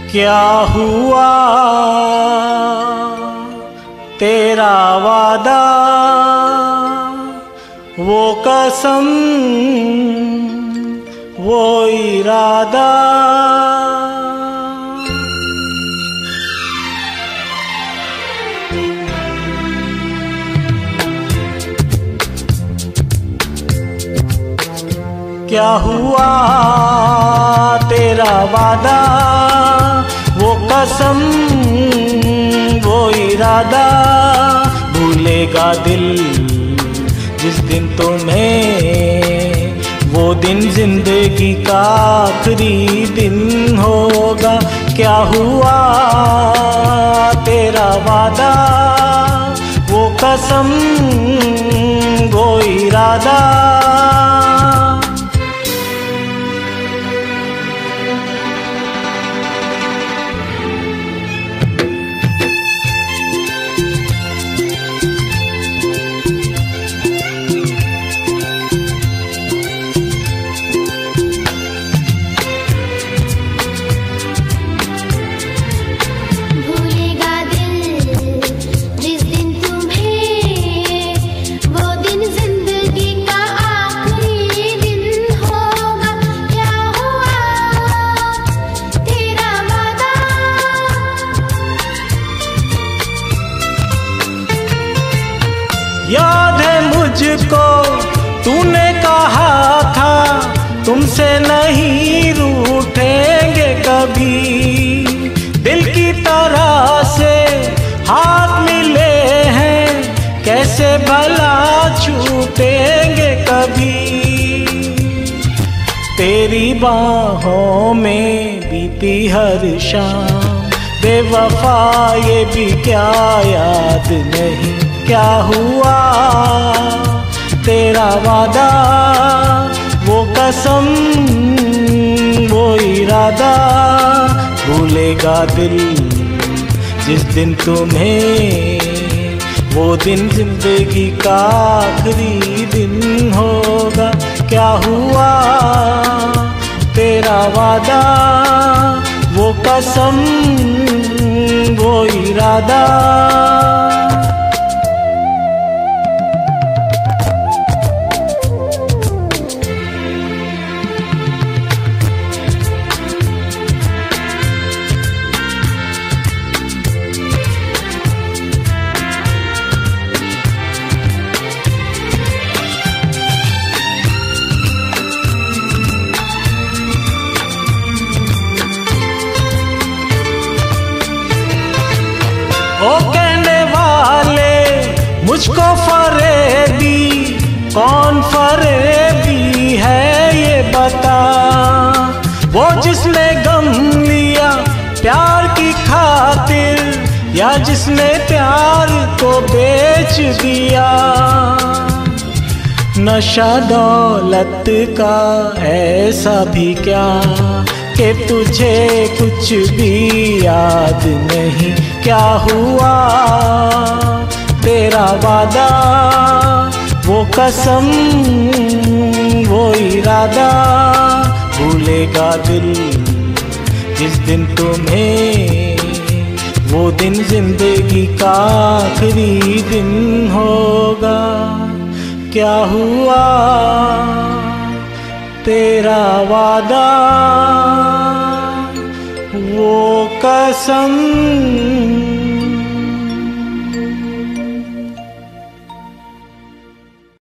क्या हुआ तेरा वादा, वो कसम, वो इरादा। क्या हुआ तेरा वादा, वो कसम, वो इरादा। भूलेगा दिल जिस दिन तुम्हें, वो दिन जिंदगी का आखिरी दिन होगा। क्या हुआ तेरा वादा, वो कसम, वो इरादा। याद है मुझको तूने कहा था, तुमसे नहीं रूठेंगे कभी। दिल की तरह से हाथ मिले हैं, कैसे भला छूटेंगे कभी। तेरी बाहों में बीती हर शाम, बेवफा ये भी क्या याद नहीं। क्या हुआ तेरा वादा, वो कसम, वो इरादा। भूलेगा दिल जिस दिन तुम्हें, वो दिन जिंदगी का आखिरी दिन होगा। क्या हुआ तेरा वादा, वो कसम, वो इरादा। ओ कहने वाले मुझको फरेबी, कौन फरेबी है ये बता। वो जिसने गम लिया प्यार की खातिर, या जिसने प्यार को बेच दिया। नशा दौलत का ऐसा भी क्या कि तुझे कुछ भी याद नहीं। क्या हुआ तेरा वादा, वो कसम, वो इरादा। भूलेगा दिल जिस दिन तुम्हें, वो दिन जिंदगी का आखिरी दिन होगा। क्या हुआ तेरा वादा, वो कसम।